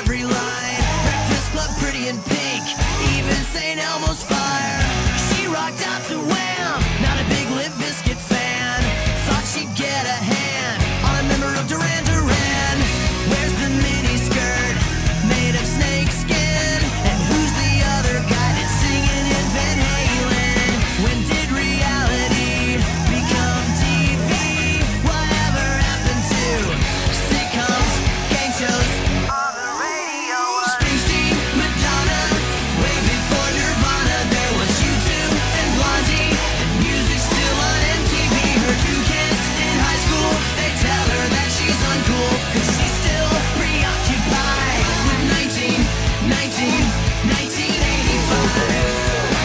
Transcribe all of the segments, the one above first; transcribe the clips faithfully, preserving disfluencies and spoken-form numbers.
every line. Breakfast Club, Pretty in Pink, even Saint Elmo's Fire. She rocked out to Wham, not a big Limp Bizkit fan. Thought she'd get a hand on a member of Duran Duran. Where's the mini skirt made of snake skin? And who's the other guy that's singing in Van Halen? When did reality become T V? Whatever happened to sitcoms, game shows on the radio? Springsteen, Madonna, way before Nirvana. There was U two and Blondie, and music still on M T V. Her two kids in high school, they tell her that she's uncool, cause she's still preoccupied with nineteen, nineteen, nineteen eighty-five.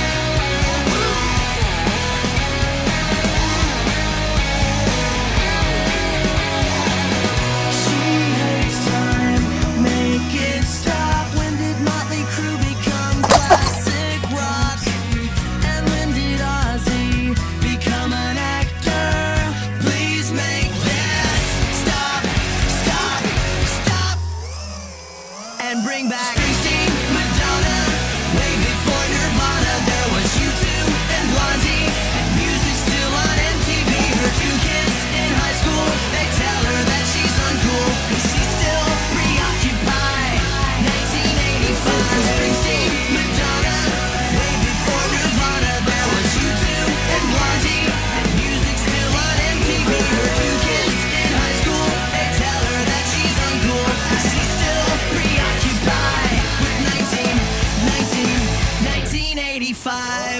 She hates time, make it stop. When did Motley Crue become classic rock? And when did Ozzy become an actor? Please make this stop, stop, stop, and bring back Springsteen, Madonna, way before Nirvana. There was U two and Blondie, and music still on M T V. Her two kids in high school, they tell her that she's uncool, cause she's still preoccupied. nineteen eighty-five. Springsteen, Madonna, way before Nirvana. There was U two and Blondie, and music still on M T V. Her two kids in high school, they tell her that she's uncool, cause she's still preoccupied with nineteen, nineteen, nineteen eighty-five.